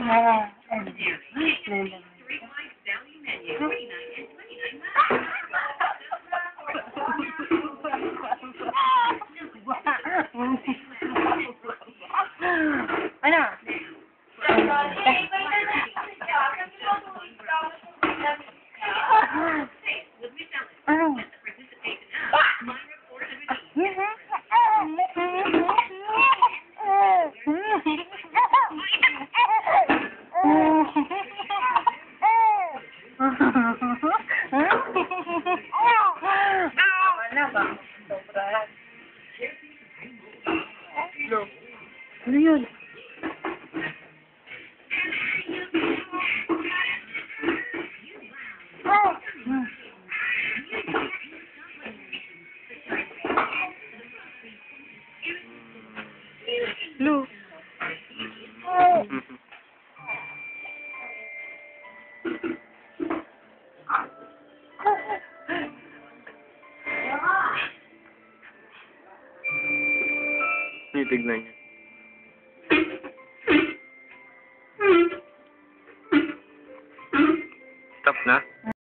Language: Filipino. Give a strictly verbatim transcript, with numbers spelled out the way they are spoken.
Ah, ano? Ano? Ano? Wala ba? Sobra. Ano yun? Lu. Titignan niya. Stop na?